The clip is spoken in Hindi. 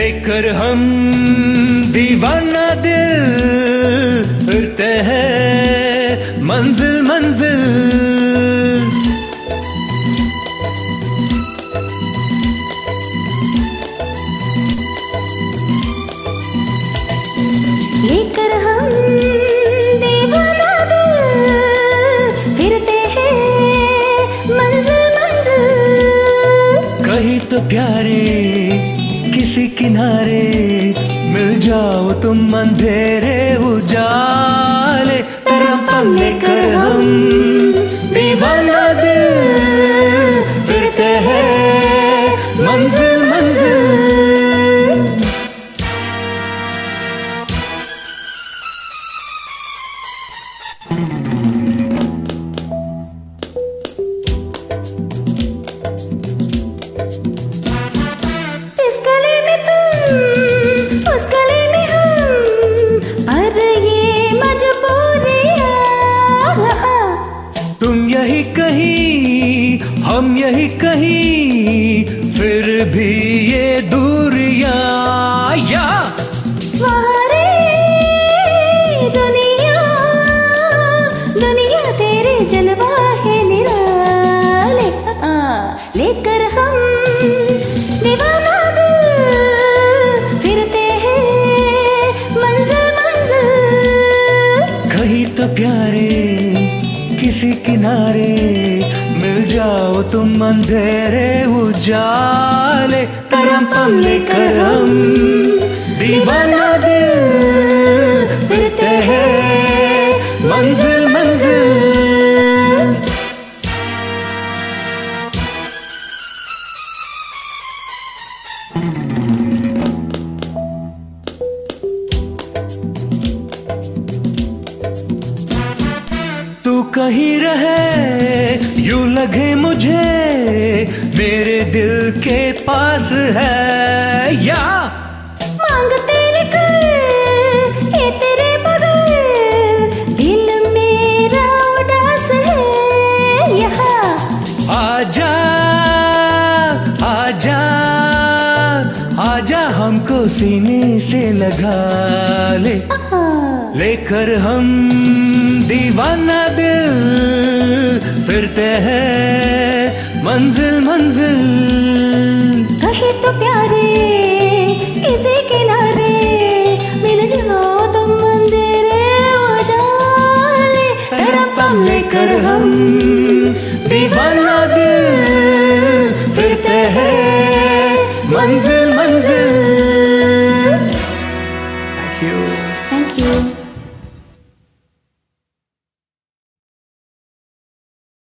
लेकर हम दीवाना दिल फिरते हैं मंजिल मंजिल। लेकर हम दीवाना दिल फिरते हैं मंजिल मंजिल। कहीं तो प्यारे किसी किनारे मिल जाओ तुम अंधेरे उजाले। तरपम लेकर हम दीवाना दिल फिरते हैं मंजिल मंजिल। जिस गले में तुम उस गले में हम, पर ये मजबूरियां। तुम यही कहीं हम यही कहीं, फिर भी ये दूरियां या वहाँ रे दुनिया दुनिया तेरे जलवा है निराले। लेकर हम दीवाना दिल फिरते हैं मंजिल मंजिल। कहीं तो प्यारे किसी किनारे मिल जाओ तुम अंधेरे उजाले। तरपम लेकर हम दीवाना दिल फिरते हैं मंजिल मंजिल। तू कहीं रहे यूं लगे मुझे मेरे दिल के पास है या मांगते कर ये तेरे बगैर दिल मेरा उदास है। यहाँ आजा आजा आजा हमको सीने से लगा ले। लेकर हम दीवाना दिल फिरते हैं मंजिल मंजिल। कहे तो प्यारे किसी किनारे मिल जाओ तुम अंधेरे उजाले। तरपम लेकर हम